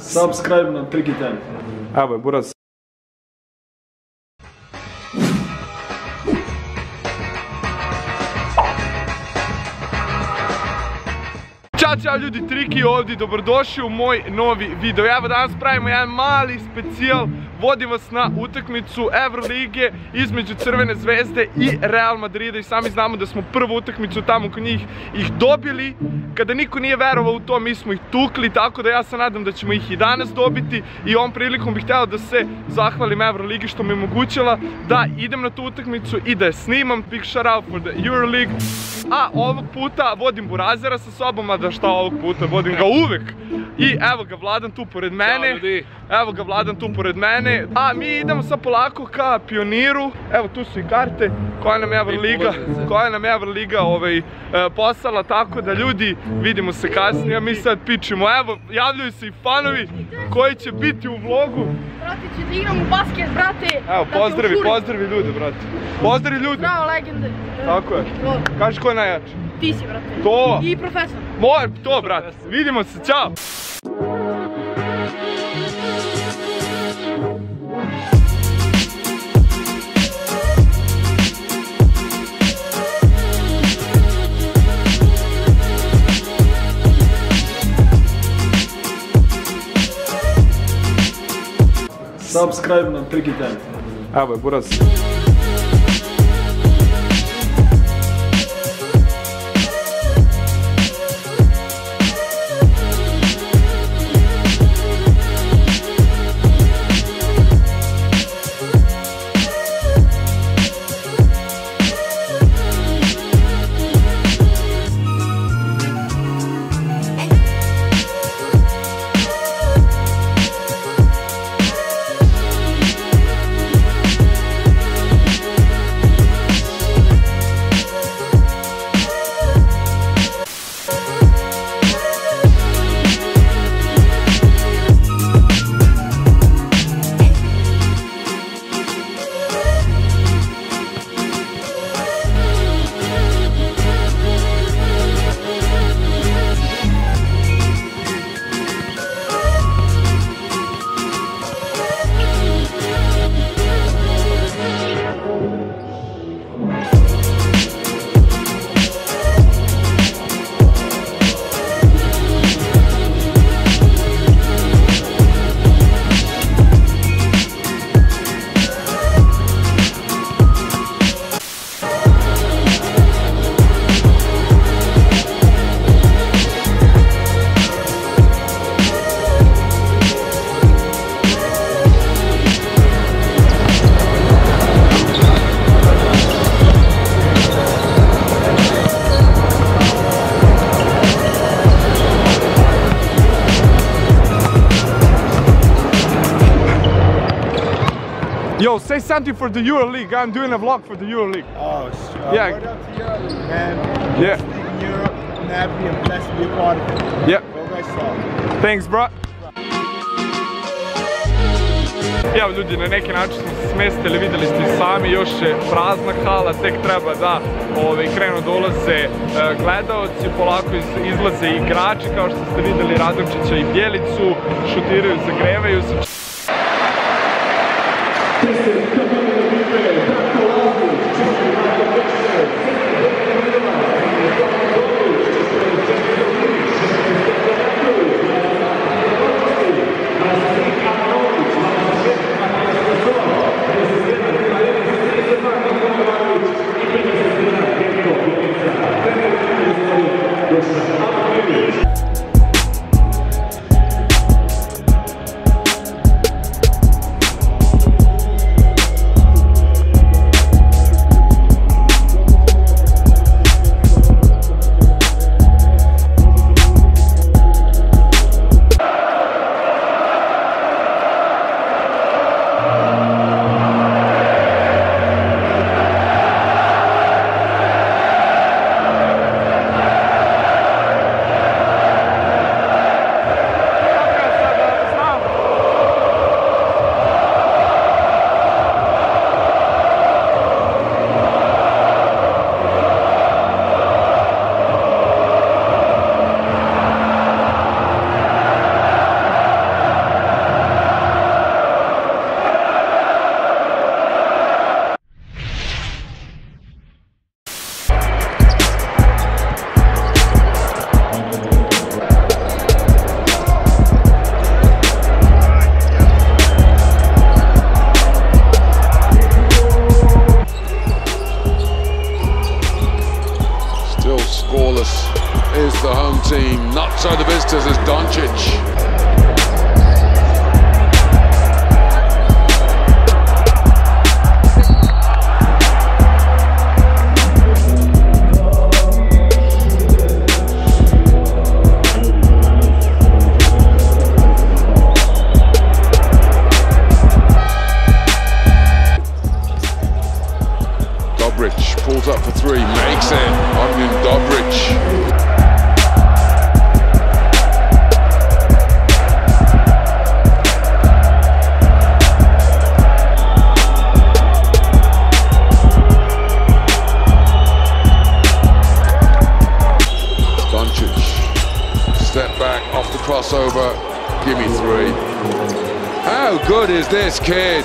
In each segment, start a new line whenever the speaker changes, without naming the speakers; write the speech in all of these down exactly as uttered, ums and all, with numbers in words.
Subscribe na Triki Time.
Evo je, buraz. Ćao, čao ljudi, Triki ovdje, dobrodošli u moj novi video. Evo danas pravimo jedan mali specijal, vodim vas na utakmicu Evrolige između Crvene zvezde i Real Madrida i sami znamo da smo prvu utakmicu tamo kod njih ih dobili. Kada niko nije verovao u to, mi smo ih tukli, tako da ja se nadam da ćemo ih i danas dobiti i ovom prilikom bih htjela da se zahvalim Evroligi što mi je omogućila da idem na tu utakmicu i da je snimam. Big shout out for the Euroleague. A ovog puta vodim Burazera sa sobom, a da šta ovog puta, vodim ga uvek. I evo ga Vladan tu pored mene. Evo ga Vladan tu pored mene. A mi idemo sad polako ka Pioniru. Evo tu su i karte koja nam je Evroliga, koja nam je Evroliga ovaj, poslala, tako da ljudi, vidimo se kasnije, mi sad pičimo. Evo, javljaju se i fanovi koji će biti u vlogu.
Brate, će da igram u basket, brate.
Evo, pozdravi, pozdravi ljude, brate. Pozdravi ljude.
Zdravo, legende.
Tako je. Kaži ko je najjači?
Ti si, brate.
To.
I profesor.
Moj, to, brate. Vidimo se, čao.
Subscribe na Triki Time.
Evo je, buraz. Yo, say something for the Euroleague. I'm doing a vlog for the Euroleague.
Oh, uh,
yeah.
Right up to Euroleague, man.
Yeah.
In Europe, I'm happy and blessed to be a part of it.
Yeah.
Go guys, solid.
Thanks, bro. Evo ljudi, na neki način smo se smestili, vidjeli ste i sami, još je prazna hala, tek treba da ove, krenu da ulaze e, gledaoci, polako iz, izlaze i igrači, kao što ste vidjeli Radomčića i Bjelicu, šutiraju, zagrevaju se.
three, makes it. Omnium Dobric. Step back off the crossover, give me three. How good is this kid?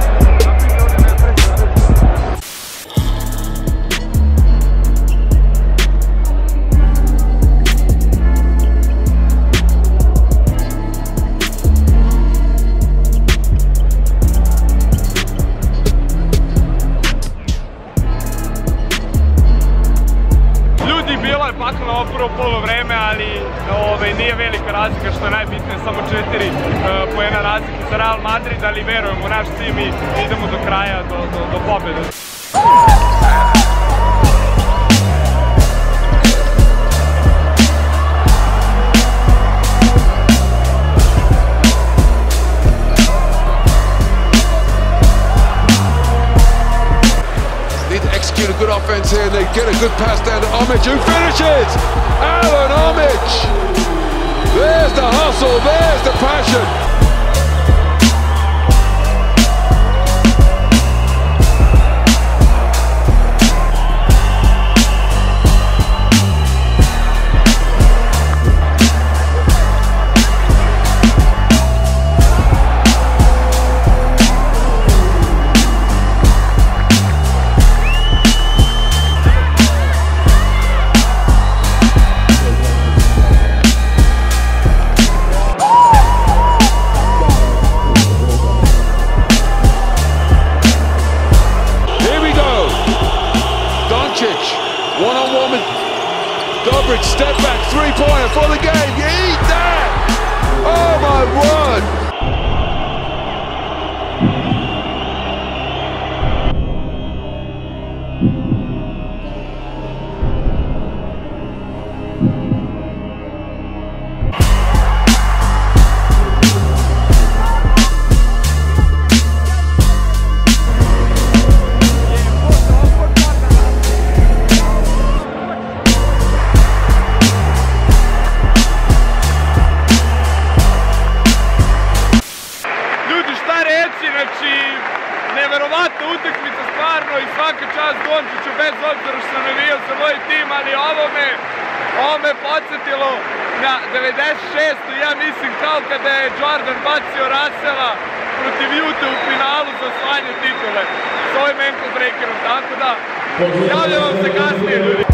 Bilo je paklo na ovo prvo polo vreme, ali ove, nije velika razlika, što je najbitnije, samo četiri uh, poena razlike za Real Madrid, ali verujemo u naš tim i idemo do kraja, do, do, do pobjede.
Execute a good offense here, they get a good pass down to Omic, who finishes! Alan Omic! There's the hustle, there's the passion! One-on-one with Dobric, step back, three-pointer for the game. You eat that! Oh my word!
Znači, neverovatna utakmica stvarno i svaka čast Dončiću, bez obzira što sam navijao za moj tim, ali ovo me, ovo me podsjetilo na devedeset šestu. Ja mislim kao kada je Jordan bacio Russella protiv Ute u finalu za osvajanje titule s ovim ankle breakerom, tako da javljam vam se kasnije, ljudi.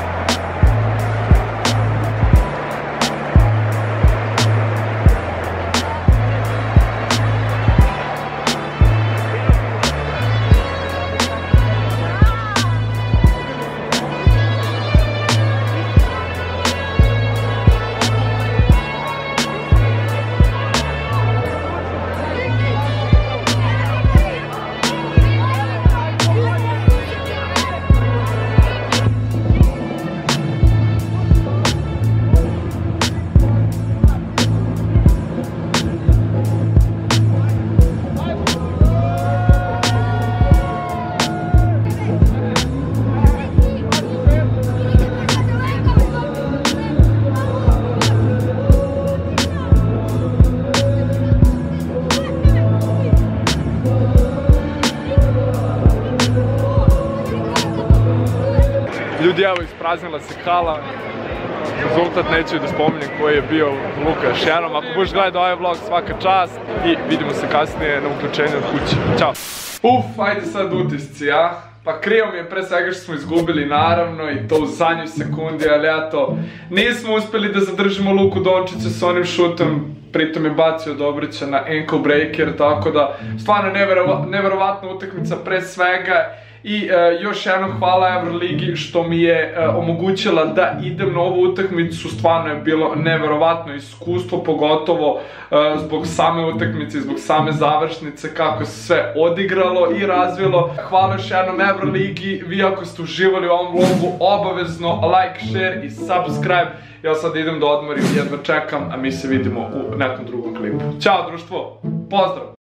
Ljudi, evo, ispraznila se hala. Rezultat neću da spominjem koji je bio Luka još jednom. Ako budeš gledati ovaj vlog, svaka čast i vidimo se kasnije na uključenju od kuće. Ćao! Uf, ajde sad utisci, ja? Pa krivo mi je pre svega što smo izgubili, naravno, i to u zadnjoj sekundi, ali eto, nismo uspjeli da zadržimo Luku Dončića s onim šutom, pritom je bacio Dobrića na ankle breaker, tako da stvarno neverovatna utakmica pre svega. I uh, još jednom hvala Euroligi što mi je uh, omogućila da idem na ovu utakmicu. Stvarno je bilo neverovatno iskustvo, pogotovo uh, zbog same utakmice, zbog same završnice, kako se sve odigralo i razvilo. Hvala još jednom Euroligi. Vi ako ste uživali u ovom vlogu, obavezno like, share i subscribe. Ja sad idem da odmorim, jedva čekam, a mi se vidimo u nekom drugom klipu. Ćao društvo, pozdrav!